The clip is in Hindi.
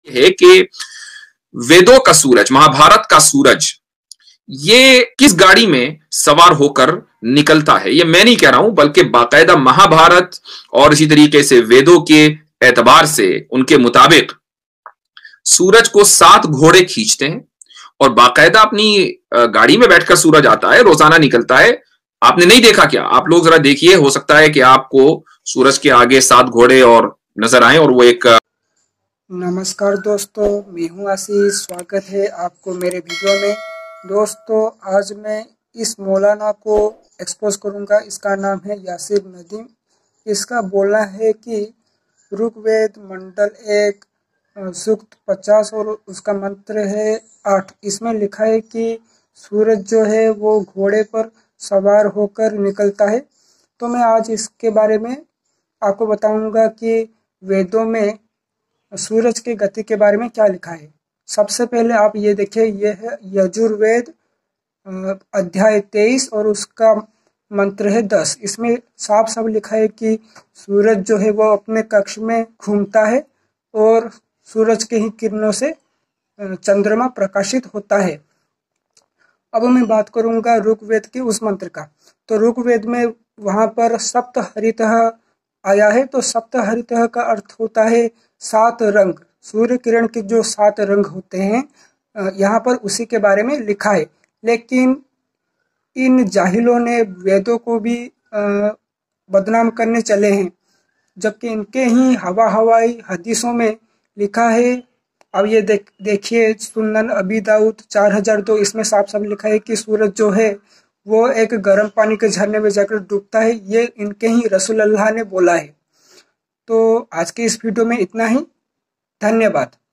है कि वेदों का सूरज, महाभारत का सूरज, ये किस गाड़ी में सवार होकर निकलता है। ये मैं नहीं कह रहा हूं, बल्कि बाकायदा महाभारत और इसी तरीके से वेदों के एतबार से उनके मुताबिक सूरज को 7 घोड़े खींचते हैं और बाकायदा अपनी गाड़ी में बैठकर सूरज आता है, रोजाना निकलता है। आपने नहीं देखा क्या? आप लोग जरा देखिए, हो सकता है कि आपको सूरज के आगे 7 घोड़े और नजर आए और वो एक नमस्कार दोस्तों, मैं हूं आशीष। स्वागत है आपको मेरे वीडियो में। दोस्तों, आज मैं इस मौलाना को एक्सपोज करूंगा। इसका नाम है यासिर नदीम। इसका बोलना है कि ऋग्वेद मंडल 1 सूक्त 50 और उसका मंत्र है 8। इसमें लिखा है कि सूरज जो है वो घोड़े पर सवार होकर निकलता है। तो मैं आज इसके बारे में आपको बताऊंगा कि वेदों में सूरज की गति के बारे में क्या लिखा है। सबसे पहले आप ये देखिए, ये है यजुर्वेद अध्याय 23 और उसका मंत्र है 10। इसमें साफ साफ लिखा है कि सूरज जो है वो अपने कक्ष में घूमता है और सूरज के ही किरणों से चंद्रमा प्रकाशित होता है। अब मैं बात करूंगा ऋग्वेद के उस मंत्र का। तो ऋग्वेद में वहां पर सप्तहरितः आया है। तो सप्तहरितः का अर्थ होता है 7 रंग। सूर्य किरण के जो 7 रंग होते हैं, यहाँ पर उसी के बारे में लिखा है। लेकिन इन जाहिलों ने वेदों को भी बदनाम करने चले हैं, जबकि इनके ही हवाई हदीसों में लिखा है। अब ये देखिए सुनन अबी दाऊद 4002, इसमें साफ साफ लिखा है कि सूरज जो है वो एक गर्म पानी के झरने में जाकर डूबता है। ये इनके ही रसूल अल्लाह ने बोला है। तो आज के इस वीडियो में इतना ही। धन्यवाद।